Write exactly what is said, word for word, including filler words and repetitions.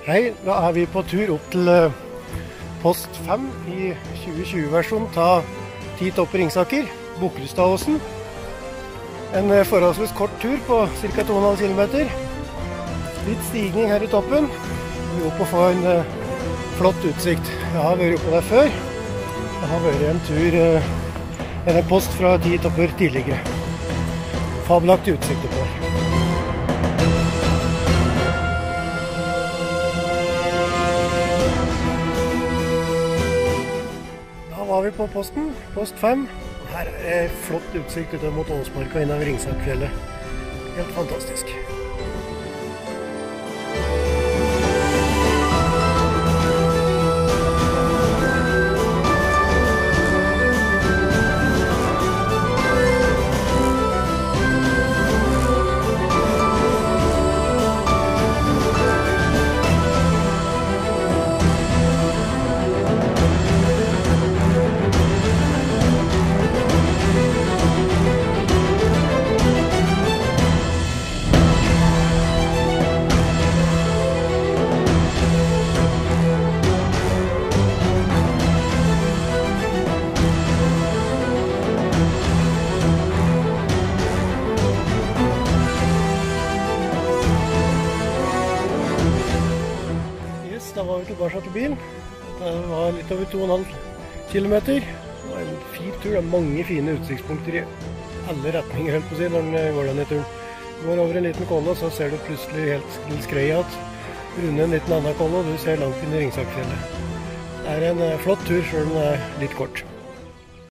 Hei, da er vi på tur opp til post fem i tjue tjue-versjonen ta ti topper Ringsaker, Bukkelstadåsen. En forholdsvis kort tur på ca. to komma fem kilometer. Litt stigning her i toppen. Vi er oppe og får en flott utsikt. Jeg har vært oppe der før. Det har vært en tur, en post fra ti topper tidligere. Fabelaktig utsikt oppe her. Da var vi på posten, post fem. Her er det flott utsikt ut mot Åsmarka innover Ringsakfjellet. Helt fantastisk. Da var vi tilbake til bilen. Det var litt over to komma fem kilometer. Det var en fin tur. Det er mange fine utsiktspunkter i alle retninger, helt på å si, når den går den i turen. Du går over en liten kolle, så ser du plutselig helt skrøy at runde en liten annen kolle, og du ser langt inn i Ringsakfjellet. Det er en flott tur, selv om den er litt kort.